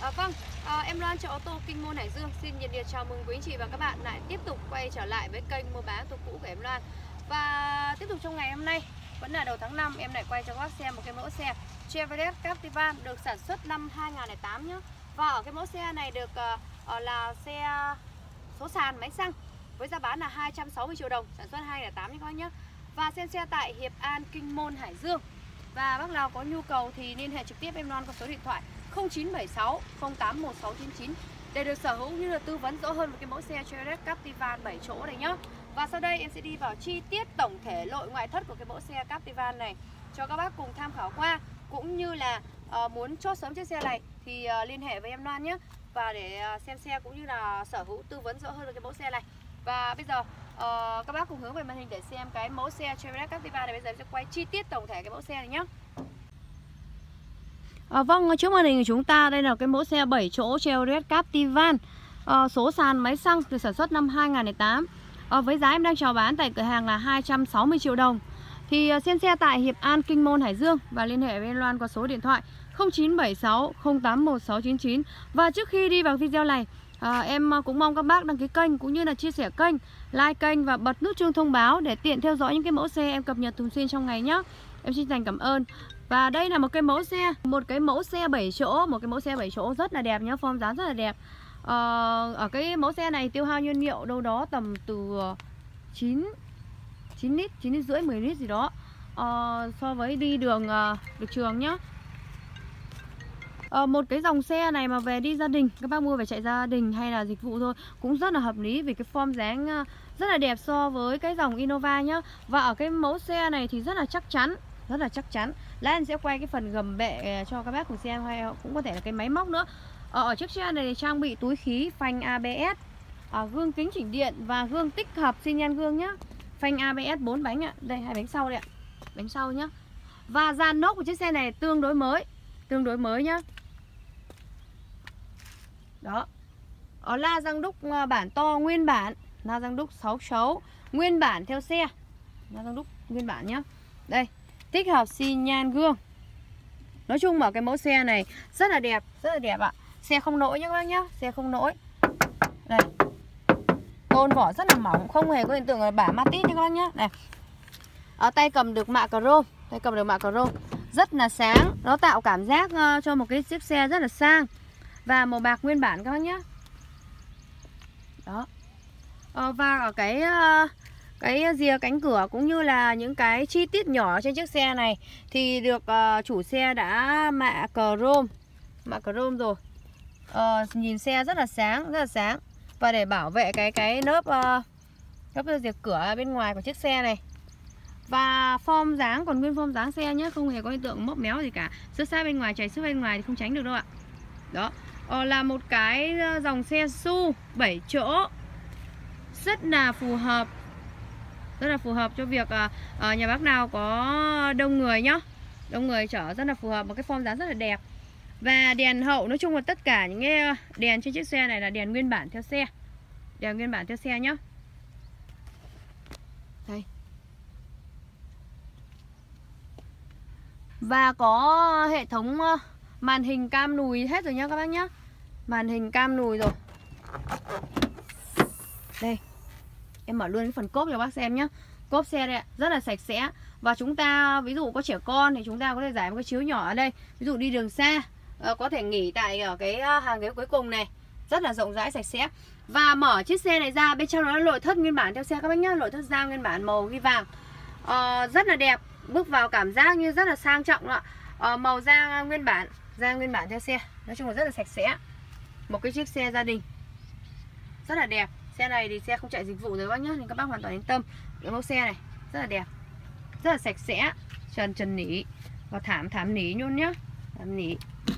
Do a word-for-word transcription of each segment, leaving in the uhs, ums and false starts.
À, vâng, à, em Loan chợ ô tô Kinh Môn Hải Dương xin nhiệt liệt chào mừng quý anh chị và các bạn lại tiếp tục quay trở lại với kênh mua bán ô tô cũ của em Loan. Và tiếp tục trong ngày hôm nay, vẫn là đầu tháng năm, em lại quay cho các bác xem một cái mẫu xe Chevrolet Captivan được sản xuất năm hai nghìn không trăm lẻ tám nhé. Và ở cái mẫu xe này được uh, là xe số sàn máy xăng với giá bán là hai trăm sáu mươi triệu đồng, sản xuất hai nghìn không trăm lẻ tám nhé các bác nhé. Và xem xe tại Hiệp An, Kinh Môn, Hải Dương. Và bác nào có nhu cầu thì liên hệ trực tiếp em Loan qua số điện thoại không chín bảy sáu không tám một sáu chín chín để được sở hữu như là tư vấn rõ hơn về cái mẫu xe Chevrolet Captivan bảy chỗ này nhá. Và sau đây em sẽ đi vào chi tiết tổng thể nội ngoại thất của cái mẫu xe Captivan này cho các bác cùng tham khảo qua, cũng như là uh, muốn chốt sớm chiếc xe này thì uh, liên hệ với em Loan nhé. Và để uh, xem xe cũng như là sở hữu tư vấn rõ hơn về cái mẫu xe này. Và bây giờ uh, các bác cùng hướng về màn hình để xem cái mẫu xe Chevrolet Captivan này. Bây giờ em sẽ quay chi tiết tổng thể cái mẫu xe này nhé. À, vâng, trước màn hình của chúng ta đây là cái mẫu xe bảy chỗ Chevrolet Captivan à, số sàn máy xăng được sản xuất năm hai nghìn không trăm lẻ tám. à, Với giá em đang chào bán tại cửa hàng là hai trăm sáu mươi triệu đồng. Thì à, xem xe tại Hiệp An, Kinh Môn, Hải Dương. Và liên hệ với em Loan qua số điện thoại không chín bảy sáu không tám một sáu chín chín. Và trước khi đi vào video này, à, em cũng mong các bác đăng ký kênh cũng như là chia sẻ kênh, like kênh và bật nút chuông thông báo để tiện theo dõi những cái mẫu xe em cập nhật thường xuyên trong ngày nhé. Em xin dành cảm ơn. Và đây là một cái mẫu xe, một cái mẫu xe bảy chỗ, một cái mẫu xe bảy chỗ rất là đẹp nhá, form dáng rất là đẹp. Ờ, ở cái mẫu xe này tiêu hao nhiên liệu đâu đó tầm từ chín lít, chín lít rưỡi, mười lít gì đó. Ờ, so với đi đường uh, được trường nhá. Ờ, một cái dòng xe này mà về đi gia đình, các bác mua về chạy gia đình hay là dịch vụ thôi cũng rất là hợp lý vì cái form dáng uh, rất là đẹp so với cái dòng Innova nhá. Và ở cái mẫu xe này thì rất là chắc chắn, rất là chắc chắn. Lát em sẽ quay cái phần gầm bệ cho các bác cùng xem, hay cũng có thể là cái máy móc nữa. Ở, ở chiếc xe này trang bị túi khí, phanh a bê ét, à, gương kính chỉnh điện và gương tích hợp xi nhan gương nhá. Phanh a bê ét bốn bánh ạ. Đây hai bánh sau đây ạ. Bánh sau nhá. Và dàn lốp của chiếc xe này tương đối mới, tương đối mới nhá. Đó. Ở la răng đúc bản to nguyên bản, la răng đúc sáu sáu nguyên bản theo xe. La răng đúc nguyên bản nhá. Đây, tích hợp xi nhan gương. Nói chung mà cái mẫu xe này rất là đẹp, rất là đẹp ạ. Xe không nổi nhá các bác nhá, xe không nổi. Đây. Tôn vỏ rất là mỏng, không hề có hiện tượng là bả ma tít nha các bác nhá. Này. Ở tay cầm được mạ chrome, tay cầm được mạ chrome rất là sáng, nó tạo cảm giác uh, cho một cái chiếc xe rất là sang. Và màu bạc nguyên bản các bác nhá. Đó. Ờ, và ở cái uh, cái rìa cánh cửa cũng như là những cái chi tiết nhỏ trên chiếc xe này thì được uh, chủ xe đã mạ chrome, mạ chrome rồi. Uh, nhìn xe rất là sáng, rất là sáng. Và để bảo vệ cái cái lớp uh, lớp rìa cửa bên ngoài của chiếc xe này. Và form dáng còn nguyên form dáng xe nhé, không hề có hiện tượng mốc méo gì cả. Xước sát bên ngoài, chảy xước bên ngoài thì không tránh được đâu ạ. Đó. Uh, là một cái dòng xe ét u vê bảy chỗ rất là phù hợp, rất là phù hợp cho việc uh, nhà bác nào có đông người nhá, đông người chở rất là phù hợp, một cái form dáng rất là đẹp. Và đèn hậu, nói chung là tất cả những cái đèn trên chiếc xe này là đèn nguyên bản theo xe, đèn nguyên bản theo xe nhá. Đây. Và có hệ thống màn hình cam lùi hết rồi nhá các bác nhá, màn hình cam lùi rồi. Đây. Em mở luôn cái phần cốp cho bác xem nhé. Cốp xe đây ạ, rất là sạch sẽ. Và chúng ta ví dụ có trẻ con thì chúng ta có thể giải một cái chiếu nhỏ ở đây. Ví dụ đi đường xa, có thể nghỉ tại ở cái hàng ghế cuối cùng này. Rất là rộng rãi, sạch sẽ. Và mở chiếc xe này ra, bên trong nó là nội thất nguyên bản theo xe các bác nhé. Nội thất da nguyên bản màu ghi vàng, à, rất là đẹp. Bước vào cảm giác như rất là sang trọng ạ. à, Màu da nguyên bản, da nguyên bản theo xe. Nói chung là rất là sạch sẽ. Một cái chiếc xe gia đình rất là đẹp. Xe này thì xe không chạy dịch vụ rồi bác nhá, nên các bác hoàn toàn yên tâm. Cái mẫu xe này rất là đẹp, rất là sạch sẽ, trần trần nỉ và thảm thảm nỉ luôn nhá, thảm nỉ.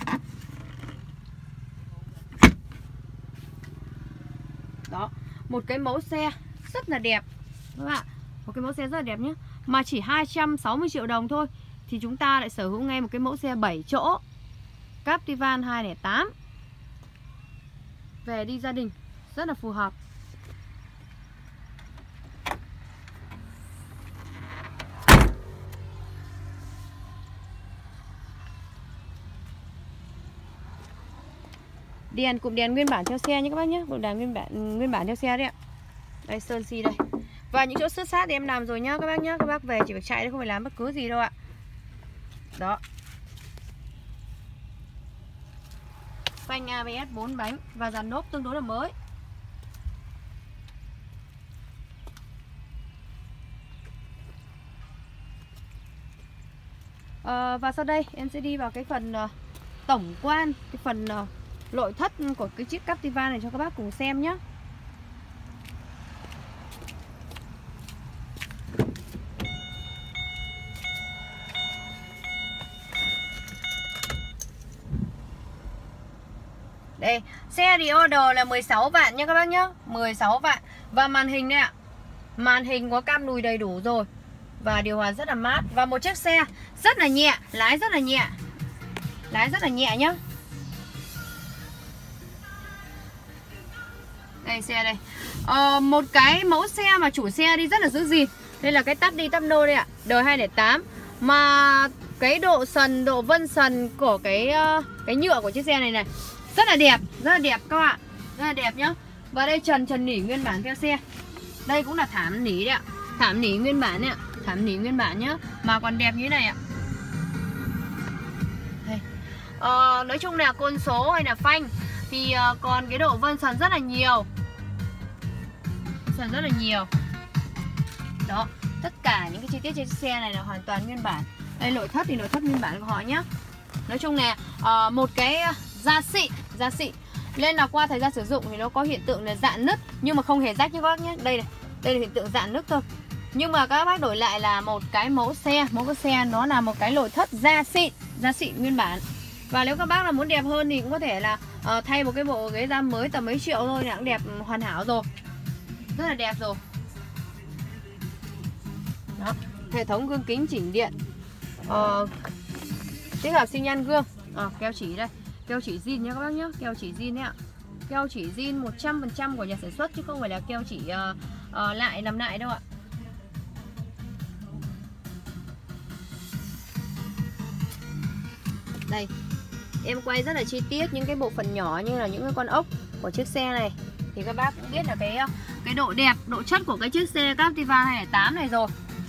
Đó, một cái mẫu xe rất là đẹp các bạn, một cái mẫu xe rất là đẹp nhé. Mà chỉ hai trăm sáu mươi triệu đồng thôi thì chúng ta lại sở hữu ngay một cái mẫu xe bảy chỗ Captivan hai không không tám về đi gia đình rất là phù hợp. Đèn, cụm đèn nguyên bản theo xe nhé các bác nhé. Cụm đèn nguyên bản nguyên bản theo xe đấy ạ. Đây sơn xi đây. Và những chỗ sứt sát thì em làm rồi nhá các bác nhá. Các bác về chỉ việc chạy đấy, không phải làm bất cứ gì đâu ạ. Đó. Phanh a bê ét bốn bánh và dàn lốp tương đối là mới. À, và sau đây em sẽ đi vào cái phần uh, tổng quan, cái phần uh, nội thất của cái chiếc Captiva này cho các bác cùng xem nhé. Đây, xe thì order là mười sáu vạn nha các bác nhé, mười sáu vạn. Và màn hình đây ạ. Màn hình có cam lùi đầy đủ rồi. Và điều hòa rất là mát. Và một chiếc xe rất là nhẹ, lái rất là nhẹ. Lái rất là nhẹ nhá. Đây xe đây. Ờ, một cái mẫu xe mà chủ xe đi rất là giữ gìn. Đây là cái tắp đi tắp nô đây ạ, đời hai không tám. Mà cái độ sần, độ vân sần của cái cái nhựa của chiếc xe này này rất là đẹp, rất là đẹp các bạn. Rất là đẹp nhá. Và đây trần trần nỉ nguyên bản theo xe. Đây cũng là thảm nỉ đấy ạ. Thảm nỉ nguyên bản đấy ạ. Thảm nỉ nguyên bản nhá. Mà còn đẹp như thế này ạ. Đây. Ờ, nói chung là côn số hay là phanh thì uh, còn cái độ vân sần rất là nhiều. Sần rất là nhiều. Đó. Tất cả những cái chi tiết trên xe này là hoàn toàn nguyên bản. Đây nội thất thì nội thất nguyên bản của họ nhá. Nói chung là uh, một cái da xịn, da xịn. Nên là qua thời gian sử dụng thì nó có hiện tượng là dạn nứt nhưng mà không hề rách như các bác nhé. Đây này, đây là hiện tượng dạn nứt thôi. Nhưng mà các bác đổi lại là một cái mẫu xe, mẫu cái xe nó là một cái nội thất da xịn, da xịn nguyên bản. Và nếu các bác là muốn đẹp hơn thì cũng có thể là uh, thay một cái bộ ghế da mới tầm mấy triệu thôi là cũng đẹp hoàn hảo rồi. Rất là đẹp rồi. Đó. Hệ thống gương kính chỉnh điện, uh, tích hợp xi nhan gương, uh, keo chỉ đây. Keo chỉ zin nha các bác nhé, keo chỉ zin đấy ạ. Keo chỉ zin một trăm phần trăm của nhà sản xuất chứ không phải là keo chỉ uh, uh, lại làm lại đâu ạ. Đây, em quay rất là chi tiết những cái bộ phận nhỏ như là những cái con ốc của chiếc xe này. Thì các bác cũng biết là cái cái độ đẹp, độ chất của cái chiếc xe Captiva hai không tám này rồi.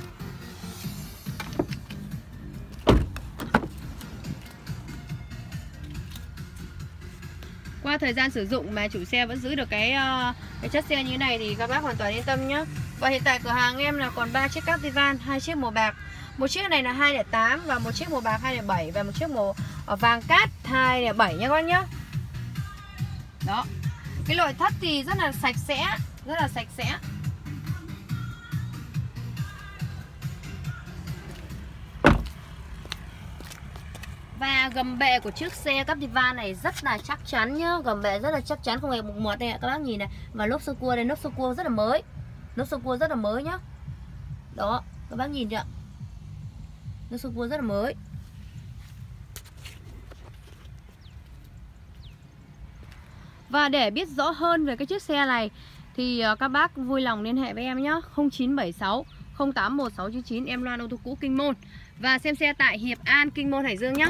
Qua thời gian sử dụng mà chủ xe vẫn giữ được cái uh, cái chất xe như thế này thì các bác hoàn toàn yên tâm nhé. Và hiện tại cửa hàng em là còn ba chiếc Captiva, hai chiếc màu bạc. Một chiếc này là hai không tám và một chiếc màu bạc hai không bảy và một chiếc màu vàng cát hai không bảy nha các bác nhé. Đó. Cái nội thất thì rất là sạch sẽ, rất là sạch sẽ. Và gầm bệ của chiếc xe Captiva này rất là chắc chắn nhá. Gầm bệ rất là chắc chắn, không hề mục mọt đây ạ. Các bác nhìn này. Và lốp sơ cua đây, lốp sơ cua rất là mới. Lốp sơ cua rất là mới nhá. Đó, các bác nhìn chưa? Lốp sơ cua rất là mới. Và để biết rõ hơn về cái chiếc xe này thì các bác vui lòng liên hệ với em nhé, không chín bảy sáu không tám một sáu chín chín, em Loan ô tô cũ Kinh Môn. Và xem xe tại Hiệp An, Kinh Môn, Hải Dương nhé.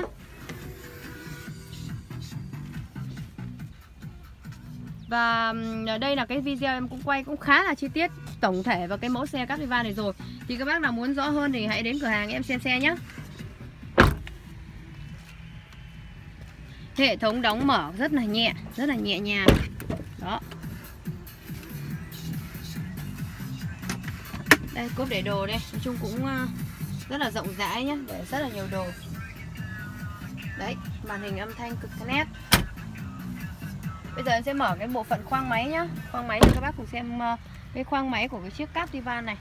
Và đây là cái video em cũng quay cũng khá là chi tiết tổng thể vào cái mẫu xe Captiva này rồi. Thì các bác nào muốn rõ hơn thì hãy đến cửa hàng em xem xe nhé. Hệ thống đóng mở rất là nhẹ, rất là nhẹ nhàng. Đó. Đây, cốp để đồ đây, nói chung cũng rất là rộng rãi nhé, để rất là nhiều đồ. Đấy, màn hình âm thanh cực nét. Bây giờ em sẽ mở cái bộ phận khoang máy nhá. Khoang máy cho các bác cùng xem cái khoang máy của cái chiếc Captiva này.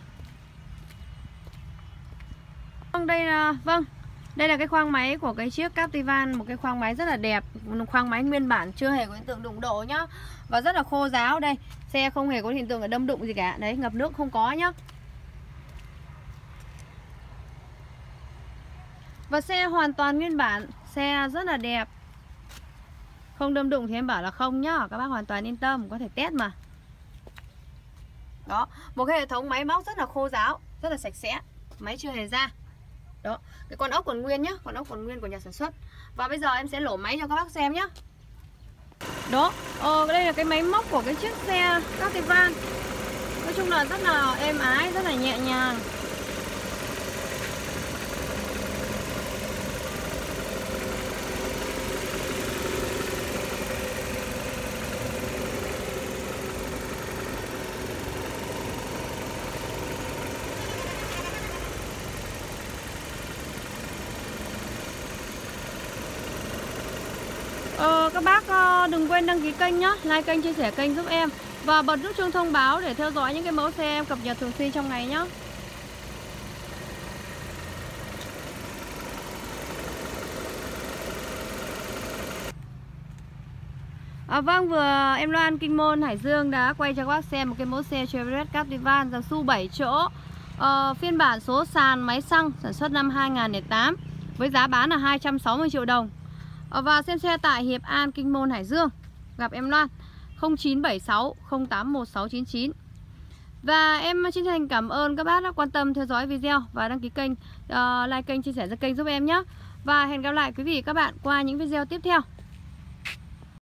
Vâng, đây là vâng, đây là cái khoang máy của cái chiếc Captiva, một cái khoang máy rất là đẹp, một khoang máy nguyên bản chưa hề có hiện tượng đụng độ nhá. Và rất là khô ráo đây. Xe không hề có hiện tượng là đâm đụng gì cả. Đấy, ngập nước không có nhá. Và xe hoàn toàn nguyên bản, xe rất là đẹp. Không đâm đụng thì em bảo là không nhá. Các bác hoàn toàn yên tâm, có thể test mà. Đó, một cái hệ thống máy móc rất là khô ráo, rất là sạch sẽ. Máy chưa hề ra. Đó, cái con ốc còn nguyên nhá, con ốc còn nguyên của nhà sản xuất. Và bây giờ em sẽ lổ máy cho các bác xem nhá. Đó, ờ, đây là cái máy móc của cái chiếc xe Captivan. Nói chung là rất là êm ái, rất là nhẹ nhàng. Ờ, các bác đừng quên đăng ký kênh nhé, like kênh, chia sẻ kênh giúp em. Và bật nút chuông thông báo để theo dõi những cái mẫu xe em cập nhật thường xuyên trong ngày nhé. À, vâng, vừa em Loan Kinh Môn Hải Dương đã quay cho các bác xem một cái mẫu xe Chevrolet Captivan dòng xu bảy chỗ, ờ, phiên bản số sàn máy xăng, sản xuất năm hai nghìn không trăm lẻ tám, với giá bán là hai trăm sáu mươi triệu đồng. ờ, Và xem xe tại Hiệp An, Kinh Môn, Hải Dương. Gặp em Loan không chín bảy sáu không tám một sáu chín chín. Và em chân thành cảm ơn các bác đã quan tâm theo dõi video và đăng ký kênh, uh, like kênh, chia sẻ cho kênh giúp em nhé. Và hẹn gặp lại quý vị và các bạn qua những video tiếp theo.